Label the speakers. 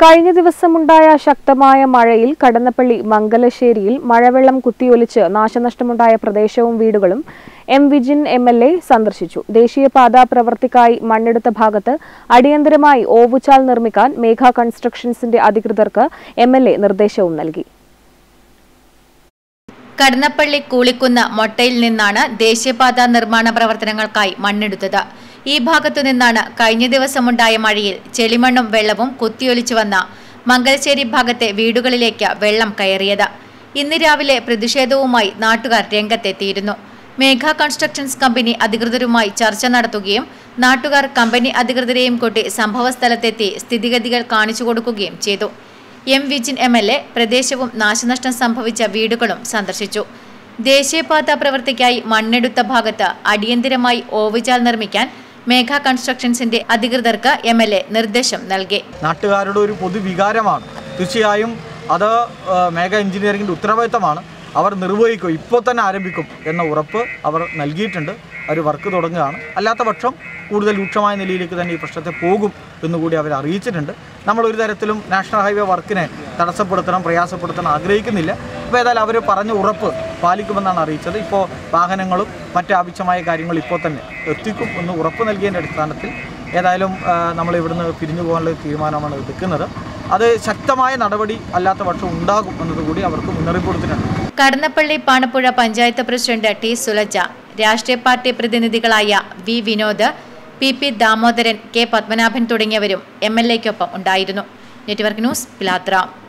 Speaker 1: കഴിഞ്ഞ ദിവസമുണ്ടായ ശക്തമായ മഴയിൽ കടന്നപ്പള്ളി മംഗലശ്ശേരിയിൽ മഴവെള്ളം കുത്തിയൊലിച്ച് നാശനഷ്ടമുണ്ടായ പ്രദേശവും വീടുകളും എം വിജിൻ എംഎൽഎ സന്ദർശിച്ചു. ദേശീയപാത പ്രവൃത്തിക്കായി മണ്ണെടുത്ത ഭാഗത്ത് അടിയന്തരമായി ഓവുചാൽ നിർമ്മിക്കാൻ മേഘ കൺസ്ട്രക്ഷൻസിന്റെ അധികൃതർക്ക് എംഎൽഎ നിർദ്ദേശവും നൽകി.
Speaker 2: കടന്നപ്പള്ളി കൂളിക്കുന്ന് മൊട്ടയിൽ നിന്നാണ് ദേശീയപാത നിർമ്മാണ പ്രവർത്തനങ്ങൾക്കായി മണ്ണെടുത്തത്. ഈ ഭാഗത്തു നിന്നാണ് കഴിഞ്ഞ ദിവസമുണ്ടായ മഴയിൽ ചെളിമണ്ണും വെള്ളവും കുത്തിയൊലിച്ചു വന്ന മംഗലശ്ശേരി ഭാഗത്തെ വീടുകളിലേക്ക് വെള്ളം കയറിയത്. ഇന്ന് രാവിലെ പ്രതിഷേധവുമായി നാട്ടുകാർ രംഗത്തെത്തിയിരുന്നു. മേഘ കൺസ്ട്രക്ഷൻസ് കമ്പനി അധികൃതരുമായി ചർച്ച നടത്തുകയും നാട്ടുകാർ കമ്പനി അധികൃതരെയും കൂട്ടി സംഭവസ്ഥലത്തെത്തി സ്ഥിതിഗതികൾ കാണിച്ചു കൊടുക്കുകയും ചെയ്തു. എം വിജിൻ എംഎൽഎ പ്രദേശവും നാശനഷ്ടം സംഭവിച്ച വീടുകളും സന്ദർശിച്ചു. ദേശീയപാത പ്രവൃത്തിക്കായി മണ്ണെടുത്ത ഭാഗത്ത് അടിയന്തരമായി ഓവുചാൽ നിർമ്മിക്കാൻ മേഘ കൺസ്ട്രക്ഷൻസിന്റെ അധികൃതർക്ക് എംഎൽഎ നിർദ്ദേശം നൽകി.
Speaker 3: നാട്ടുകാരുടെ ഒരു പൊതുവികാരമാണ്. തീർച്ചയായും അത് മേഘ എഞ്ചിനീയറിംഗിന്റെ ഉത്തരവാദിത്തമാണ്. അവർ നിർവഹിക്കും, ഇപ്പോൾ തന്നെ ആരംഭിക്കും എന്ന ഉറപ്പ് അവർ നൽകിയിട്ടുണ്ട്. അവർ വർക്ക് തുടങ്ങുകയാണ്. അല്ലാത്ത പക്ഷം കൂടുതൽ രൂക്ഷമായ നിലയിലേക്ക് തന്നെ ഈ പ്രശ്നത്തെ പോകും എന്നുകൂടി അവർ അറിയിച്ചിട്ടുണ്ട്. നമ്മളൊരു തരത്തിലും നാഷണൽ ഹൈവേ വർക്കിനെ തടസ്സപ്പെടുത്തണം, പ്രയാസപ്പെടുത്തണം ആഗ്രഹിക്കുന്നില്ല. അപ്പോൾ ഏതായാലും അവർ പറഞ്ഞ ഉറപ്പ് പാലിക്കുമെന്നാണ് അറിയിച്ചത്. ഇപ്പോൾ വാഹനങ്ങളും മറ്റ് ആവശ്യമായ കാര്യങ്ങൾ ഇപ്പോൾ തന്നെ എത്തിക്കും എന്ന് ഉറപ്പ് നൽകിയതിൻ്റെ അടിസ്ഥാനത്തിൽ ഏതായാലും നമ്മൾ ഇവിടുന്ന് പിരിഞ്ഞു പോകാനുള്ള തീരുമാനമാണ് എടുക്കുന്നത്. അത് ശക്തമായ നടപടി അല്ലാത്ത പക്ഷം ഉണ്ടാകും എന്നതുകൂടി അവർക്ക് മുന്നറിയിപ്പ് കൊടുത്തിട്ടുണ്ട്.
Speaker 2: കടന്നപ്പള്ളി പാണപ്പുഴ പഞ്ചായത്ത് പ്രസിഡന്റ് ടി സുലജ, രാഷ്ട്രീയ പാർട്ടി പ്രതിനിധികളായ V Vinod, P Damodaran, K Padmanabhan തുടങ്ങിയവരും എംഎൽഎയ്ക്കൊപ്പം ഉണ്ടായിരുന്നു. നെറ്റ്വർക്ക് ന്യൂസ്, പിലാത്ര.